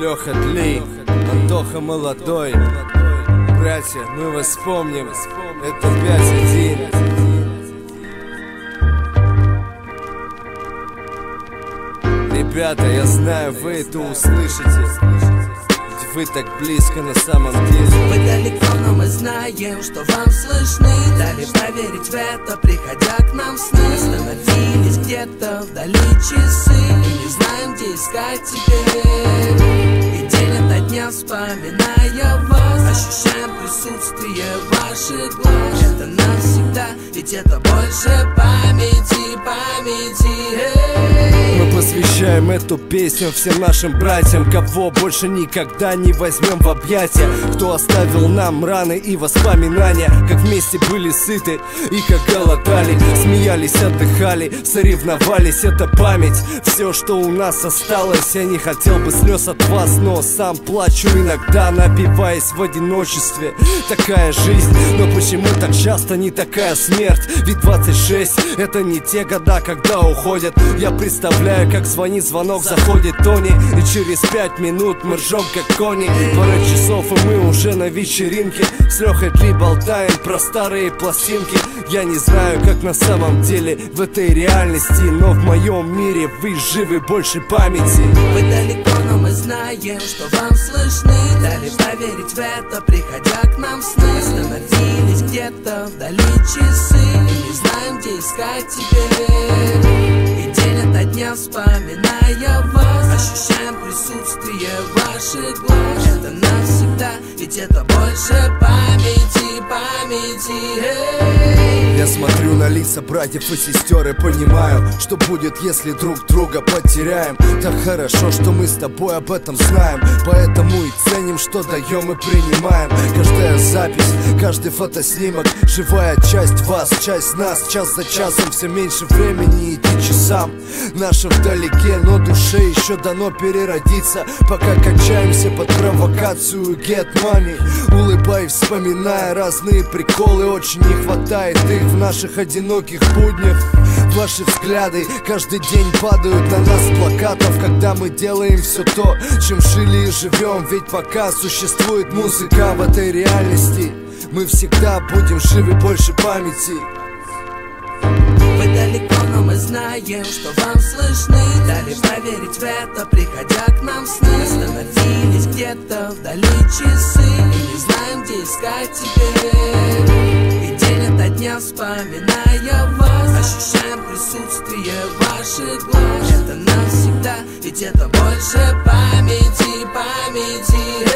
Леха Длей, Антоха молодой. Братья, мы вас помним. Это 5-1. Ребята, я знаю, вы это услышите, ведь вы так близко на самом деле. Вы далеко, но мы знаем, что вам слышны. Дали поверить в это, приходя к нам в сны. Остановились где-то вдали часы и не знаем, где искать теперь. И день ото дня вспоминая вас, ощущаем присутствие ваших глаз. Это навсегда, ведь это больше памяти, Мы посвящаем эту песню всем нашим братьям, кого больше никогда не возьмем в объятия, кто оставил нам раны и воспоминания, как вместе были сыты и как голодали, смеялись, отдыхали, соревновались. Это память, все, что у нас осталось. Я не хотел бы слез от вас, но сам плачу иногда, напиваясь в одиночестве. Такая жизнь, но почему так часто не такая смерть? Ведь 26 это не те года, когда уходят. Я представляю, как звонит звонок, заходит Тони, и через 5 минут мы ржем как кони. Пара часов и мы уже на вечеринке, с Лехой Дли болтаем про старые пластинки. Я не знаю, как на самом деле в этой реальности, но в моем мире вы живы больше памяти. Вы далеко, но мы знаем, что вам слышны. Дали поверить в это, приходя к нам в сны. Остановились где-то вдали часы и не знаем, где искать теперь. И день ото дня вспоминая вас, ощущаем присутствие ваших глаз. Это навсегда, ведь это больше памяти, Я смотрю на лица братьев и сестер и понимаю, что будет, если друг друга потеряем. Так хорошо, что мы с тобой об этом знаем, поэтому и ценим, что даем и принимаем. Каждая запись, каждый фотоснимок, живая часть вас, часть нас. Час за часом все меньше времени идти часам нашим вдалеке, но душе еще дано переродиться. Пока качаемся под провокацию get money, улыбаясь, вспоминая разные приколы. Очень не хватает их в наших одиноких буднях. Ваши взгляды каждый день падают на нас с плакатов, когда мы делаем все то, чем жили и живем. Ведь пока существует музыка в этой реальности, мы всегда будем живы больше памяти. Вы далеко, но мы знаем, что вам слышны. Дали поверить в это, приходя к нам в сны. Остановились где-то вдали часы и не знаем, где искать теперь. И день ото дня вспоминая вас, ощущаем присутствие ваших глаз. Это навсегда, ведь это больше памяти.